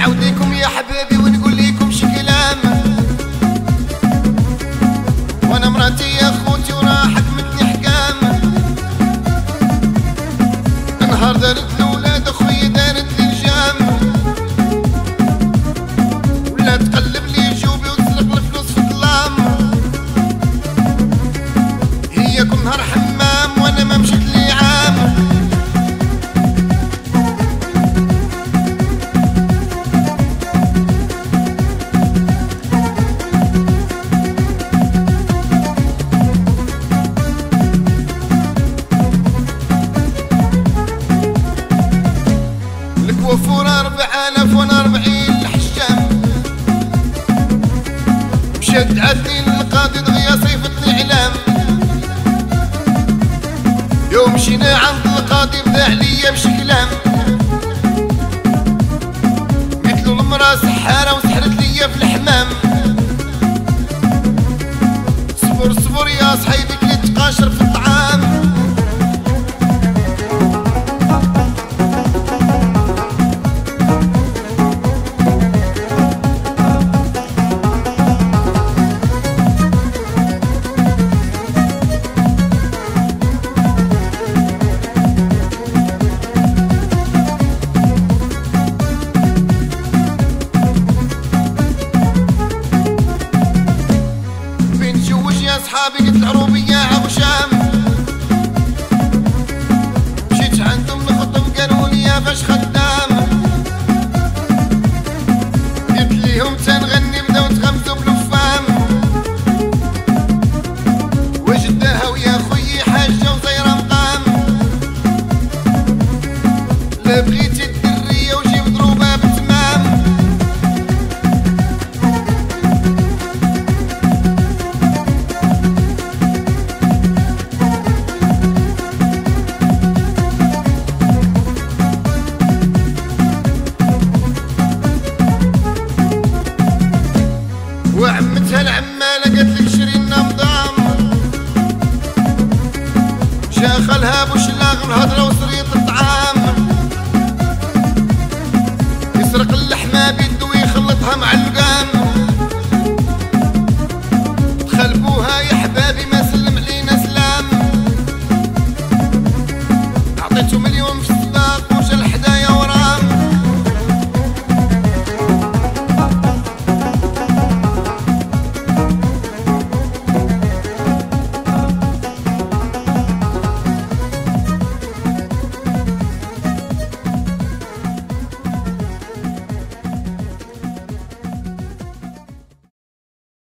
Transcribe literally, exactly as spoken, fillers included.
نعاوديكم يا حبابي ونقول ليكم شي كلام. وانا مراتي يا خوتي وراه حكمتني حكام. نهار دارت الاولاد اخويا دارت لي الجام. ولا تقلب لي جوبي وتسلق الفلوس في الظلام. هي كل نهار حمام وانا ما مشيت لي عام. الكوافور أربع آلاف وانا أربعين الحشام. مشات عدني للقاضي دغيا صيفتني علام. يوم مشينا عند القاضي بدا عليا بشي كلام. قلتلو المرا سحارة وسحرت ليا في الحمام. صبر صبر يا صحيبي كلي تقاشر في الطعام. صحابي قلت العروبية عوشام. مشيت عندهم نخطب قالوا لي يا فاش خدام. قلت ليهم تنغني بداو تغمزوا بلفام. وجداها ويا خويي حاجة وزيرة مقام. لا بغيتي الدرية وجيب ضروبة بتمام. وعمتها العمالة قالت لك شرينا مضام. جا خالها بوشلاغ الهضرة